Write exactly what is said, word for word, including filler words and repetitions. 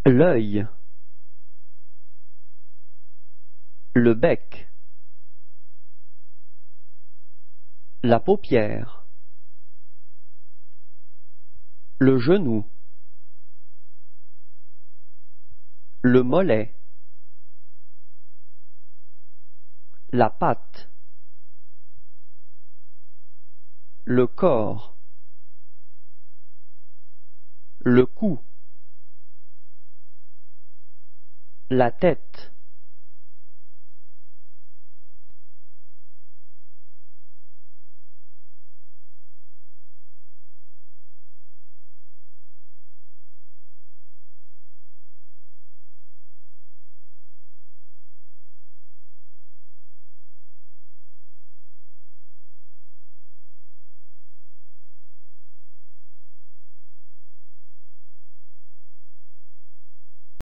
l'œil, le bec, la paupière, le genou, le mollet, la patte, le corps, le cou, la tête,